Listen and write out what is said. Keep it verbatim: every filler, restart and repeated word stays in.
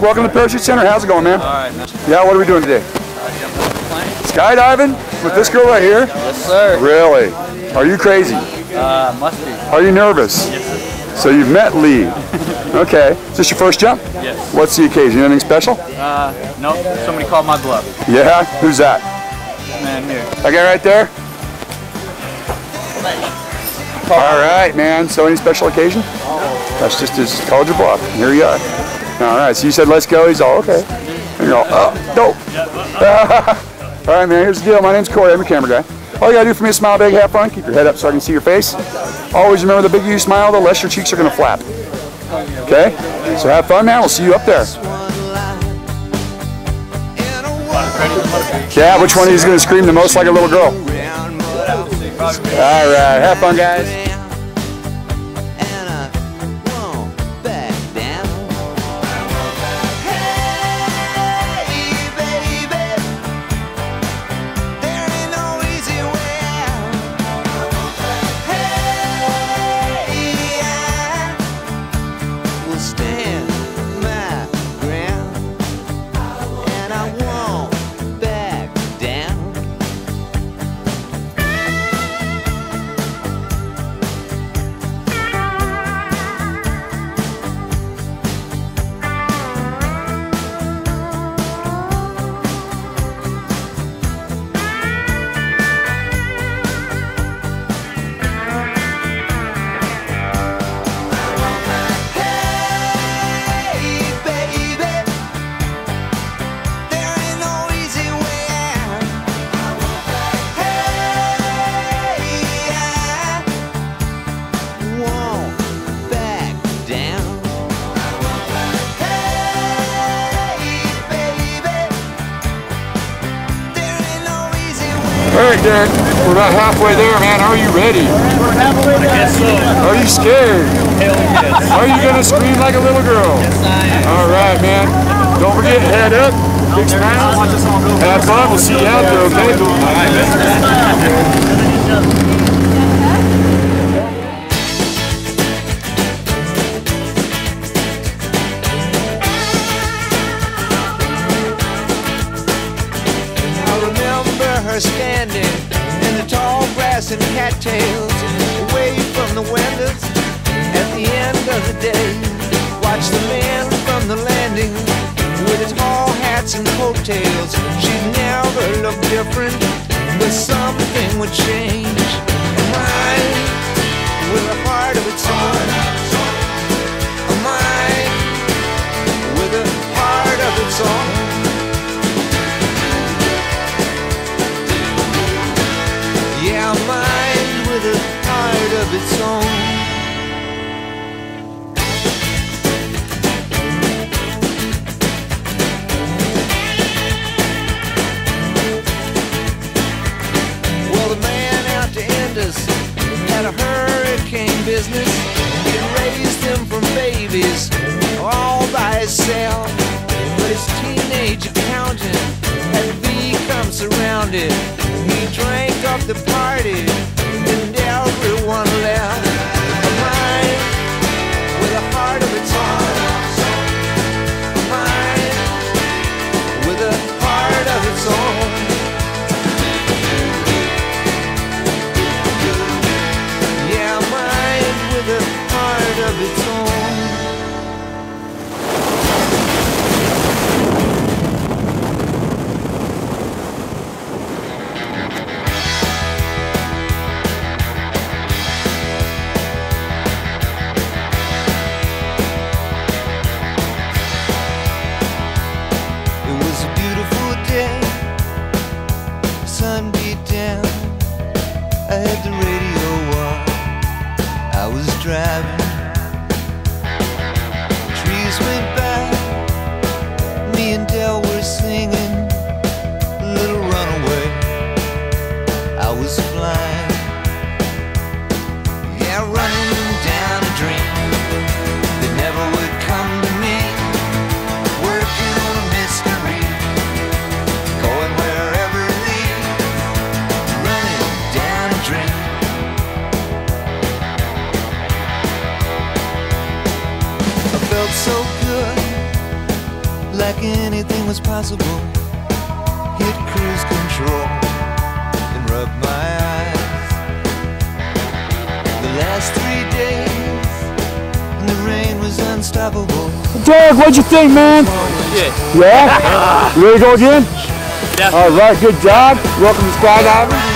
welcome to the Parachute Center. How's it going, man? All right, man. Yeah, what are we doing today? Uh, jumping off the plane. Skydiving with this girl right here? Yes, sir. Really? Are you crazy? Uh, must be. Are you nervous? Yes, sir. So you've met Lee. Okay. Is this your first jump? Yes. What's the occasion? Anything special? Uh, nope. Somebody called my bluff. Yeah? Who's that? Man, here. That guy right there? All right, man. So any special occasion? That's just his college of bluff. Here you are. All right. So you said let's go. He's all okay. And you're all, oh, dope. All right, man. Here's the deal. My name's Corey. I'm your camera guy. All you gotta do for me is smile big, have fun, keep your head up so I can see your face. Always remember, the bigger you smile, the less your cheeks are gonna flap. Okay? So have fun, man. We'll see you up there. Yeah, which one of you is gonna scream the most like a little girl? All right, have fun, guys. All right, Derek, we're about halfway there, man. Are you ready? I guess so. Are you scared? Hell yes. Are you going to scream like a little girl? Yes, I am. All right, man. Don't forget, head up, big smile. Have fun. We'll see you out there, okay? All right, her standing in the tall grass and cattails, away from the windows at the end of the day. Watch the man from the landing with his tall hats and coattails. She'd never look different, but something would change. A mind with a heart of its own. A mind with a heart of its own. Yeah, a mind with a heart of its own. Well, the man out to Indus had a hurricane business. He raised them from babies all by himself. But his teenage accountant had become surrounded. He drank up the party and everyone left. A mind with a heart of its own. A mind with a heart of its own. Yeah, a mind with a heart of its own. like anything was possible. Hit cruise control and rub my eyes. The last three days and the rain was unstoppable. Derek, what'd you think, man? Yeah. Yeah? You ready to go again? Definitely. All right, good job. Welcome to skydiving.